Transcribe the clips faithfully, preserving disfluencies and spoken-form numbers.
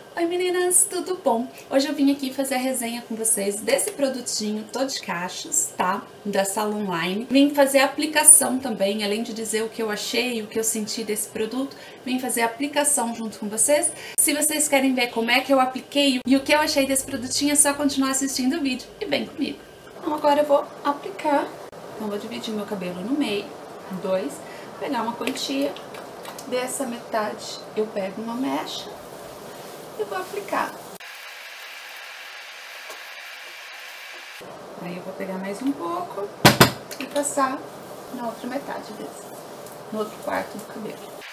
Oi meninas, tudo bom? Hoje eu vim aqui fazer a resenha com vocês desse produtinho todo de cachos, tá? Da Salon Line. Vim fazer a aplicação também, além de dizer o que eu achei, o que eu senti desse produto, vim fazer a aplicação junto com vocês. Se vocês querem ver como é que eu apliquei e o que eu achei desse produtinho, é só continuar assistindo o vídeo e vem comigo. Então agora eu vou aplicar. Então eu vou dividir meu cabelo no meio, em dois, pegar uma quantia, dessa metade eu pego uma mecha e vou aplicar. Aí eu vou pegar mais um pouco e passar na outra metade desse, no outro quarto do cabelo.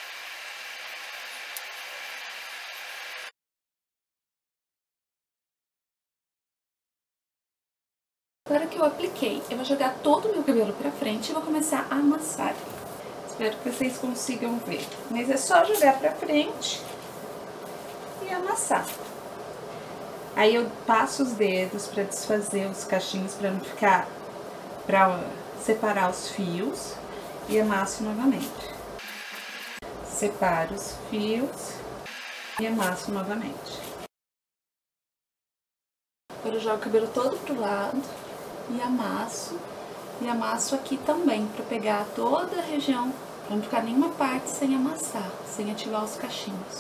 Agora que eu apliquei, eu vou jogar todo o meu cabelo pra frente e vou começar a amassar. Espero que vocês consigam ver, mas é só jogar pra frente e amassar. Aí eu passo os dedos pra desfazer os cachinhos, pra não ficar, pra separar os fios, e amasso novamente. Separo os fios e amasso novamente. Agora eu jogo o cabelo todo pro lado e amasso, e amasso aqui também, pra pegar toda a região, pra não ficar nenhuma parte sem amassar, sem ativar os cachinhos.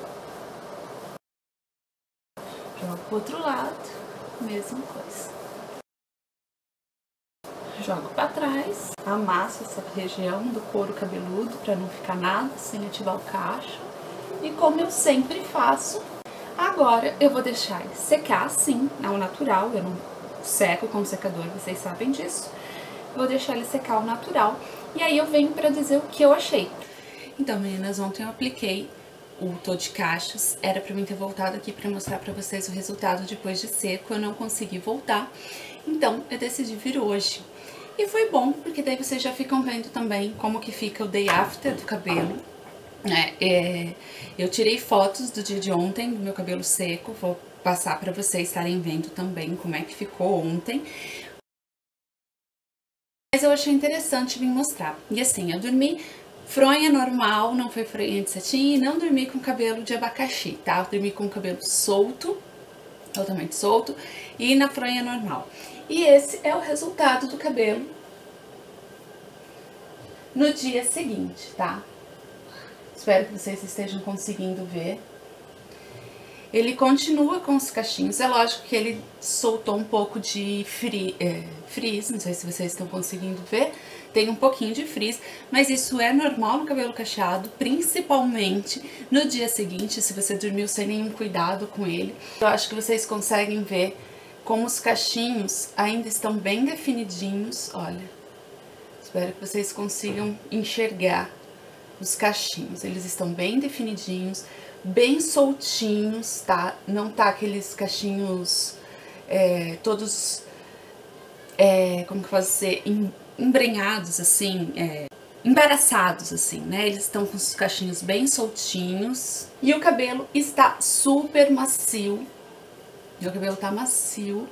Jogo pro outro lado, mesma coisa. Jogo pra trás, amasso essa região do couro cabeludo pra não ficar nada, sem ativar o cacho. E como eu sempre faço, agora eu vou deixar ele secar assim, ao natural. Eu não seco com secador, vocês sabem disso. Vou deixar ele secar ao natural e aí eu venho pra dizer o que eu achei. Então, meninas, ontem eu apliquei o Tô de Cachos, era pra mim ter voltado aqui pra mostrar pra vocês o resultado depois de seco, eu não consegui voltar, então eu decidi vir hoje. E foi bom, porque daí vocês já ficam vendo também como que fica o day after do cabelo, né? É, eu tirei fotos do dia de ontem do meu cabelo seco, vou passar pra vocês estarem vendo também como é que ficou ontem. Mas eu achei interessante vir mostrar. E assim, eu dormi fronha normal, não foi fronha de cetim, e não dormi com cabelo de abacaxi, tá? Eu dormi com o cabelo solto, totalmente solto, e na fronha normal. E esse é o resultado do cabelo no dia seguinte, tá? Espero que vocês estejam conseguindo ver. Ele continua com os cachinhos, é lógico que ele soltou um pouco de fri, é, frizz, não sei se vocês estão conseguindo ver, tem um pouquinho de frizz, mas isso é normal no cabelo cacheado, principalmente no dia seguinte, se você dormiu sem nenhum cuidado com ele. Eu acho que vocês conseguem ver como os cachinhos ainda estão bem definidinhos, olha, espero que vocês consigam enxergar os cachinhos, eles estão bem definidinhos, bem soltinhos, tá? Não tá aqueles cachinhos é, todos, é, como que eu posso dizer, embrenhados, assim, é, embaraçados, assim, né? Eles estão com os cachinhos bem soltinhos e o cabelo está super macio, meu cabelo tá macio.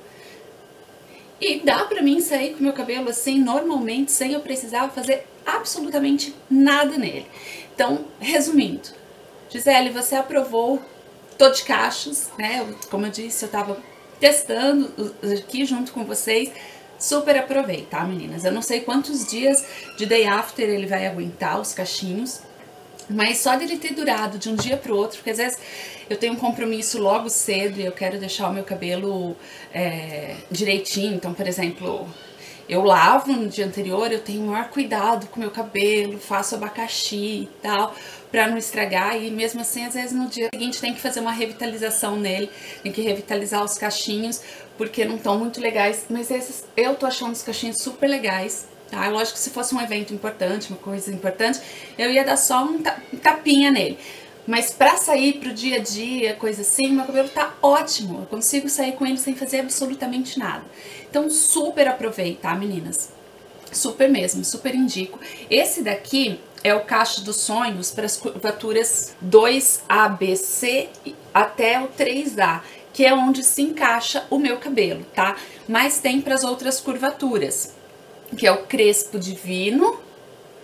E dá pra mim sair com meu cabelo assim, normalmente, sem eu precisar fazer absolutamente nada nele. Então, resumindo, Gisele, você aprovou Tô de Cachos, né? Como eu disse, eu tava testando aqui junto com vocês. Super aprovei, tá, meninas? Eu não sei quantos dias de day after ele vai aguentar os cachinhos, mas só dele ter durado de um dia pro outro, porque às vezes eu tenho um compromisso logo cedo e eu quero deixar o meu cabelo é, direitinho. Então, por exemplo, eu lavo no dia anterior, eu tenho o maior cuidado com o meu cabelo, faço abacaxi e tal, pra não estragar, e mesmo assim, às vezes no dia seguinte tem que fazer uma revitalização nele, tem que revitalizar os cachinhos, porque não estão muito legais, mas esses, eu tô achando os cachinhos super legais, tá? Lógico que se fosse um evento importante, uma coisa importante, eu ia dar só um tapinha nele. Mas pra sair pro dia a dia, coisa assim, meu cabelo tá ótimo. Eu consigo sair com ele sem fazer absolutamente nada. Então super aproveita, tá, meninas? Super mesmo, super indico. Esse daqui é o Cacho dos Sonhos para as curvaturas dois A, B, C até o três A, que é onde se encaixa o meu cabelo, tá? Mas tem para as outras curvaturas, que é o Crespo Divino,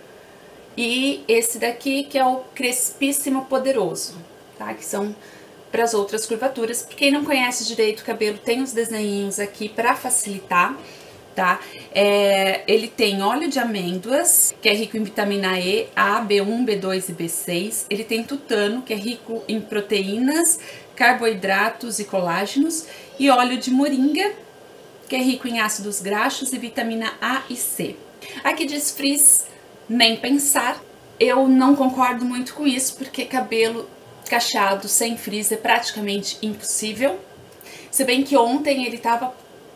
e esse daqui que é o Crespíssimo Poderoso, tá? Que são para as outras curvaturas. Quem não conhece direito o cabelo, tem os desenhinhos aqui para facilitar, tá? É, ele tem óleo de amêndoas, que é rico em vitamina E, A, B um, B dois e B seis. Ele tem tutano, que é rico em proteínas, carboidratos e colágenos. E óleo de moringa, que é rico em ácidos graxos e vitamina A e C. Aqui diz frizz, nem pensar. Eu não concordo muito com isso, porque cabelo cacheado sem frizz é praticamente impossível. Se bem que ontem ele tava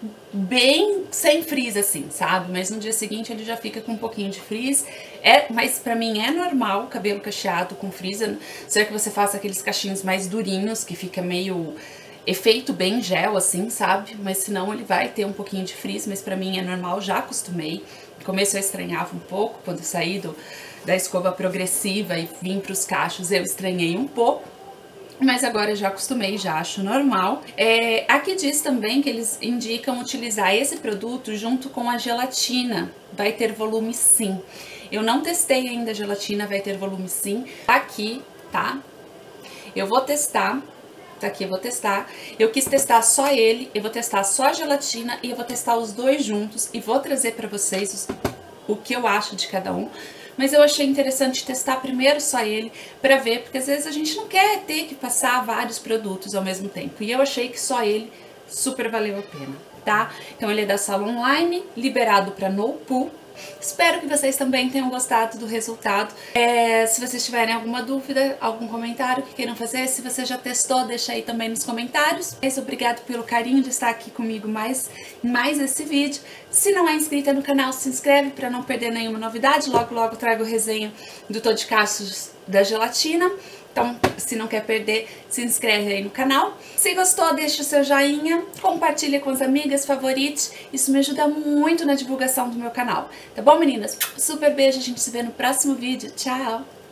bem sem frizz, assim, sabe? Mas no dia seguinte ele já fica com um pouquinho de frizz. É, mas pra mim é normal cabelo cacheado com frizz. Será que você faça aqueles cachinhos mais durinhos, que fica meio efeito bem gel, assim, sabe? Mas senão ele vai ter um pouquinho de frizz, mas pra mim é normal, já acostumei. No começo eu estranhava um pouco, quando eu saí do, da escova progressiva e vim pros cachos, eu estranhei um pouco. Mas agora eu já acostumei, já acho normal. É, aqui diz também que eles indicam utilizar esse produto junto com a gelatina. Vai ter volume sim. Eu não testei ainda a gelatina, vai ter volume sim. Aqui, tá? Eu vou testar. Tá aqui, eu vou testar. Eu quis testar só ele, eu vou testar só a gelatina e eu vou testar os dois juntos. E vou trazer pra vocês os, o que eu acho de cada um. Mas eu achei interessante testar primeiro só ele pra ver, porque às vezes a gente não quer ter que passar vários produtos ao mesmo tempo. E eu achei que só ele super valeu a pena, tá? Então ele é da Sala Online, liberado pra No Poo. Espero que vocês também tenham gostado do resultado. É, se vocês tiverem alguma dúvida, algum comentário que queiram fazer, se você já testou, deixa aí também nos comentários. Mas obrigado pelo carinho de estar aqui comigo mais, mais esse vídeo. Se não é inscrita no canal, se inscreve para não perder nenhuma novidade. Logo, logo trago resenha do Todicachos da gelatina. Então, se não quer perder, se inscreve aí no canal. Se gostou, deixa o seu joinha, compartilha com as amigas, favorite. Isso me ajuda muito na divulgação do meu canal. Tá bom, meninas? Super beijo, a gente se vê no próximo vídeo. Tchau!